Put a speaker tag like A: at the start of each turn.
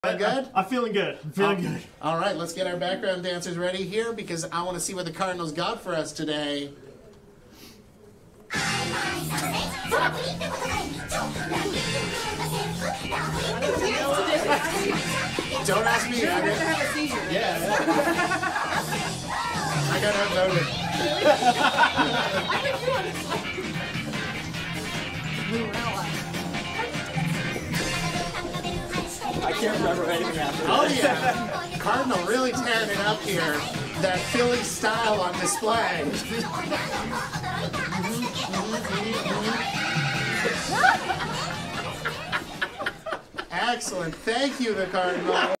A: Good?
B: I'm feeling good. I'm feeling good.
A: All right, let's get our background dancers ready here because I want to see what the Cardinals got for us today. Don't ask me.
C: You're going to have a seizure.
A: Yeah. I got outvoted.
B: I can't remember anything after that.
A: Oh, yeah. Cardinal really tearing it up here. That Philly style on display. Excellent. Thank you, the Cardinal.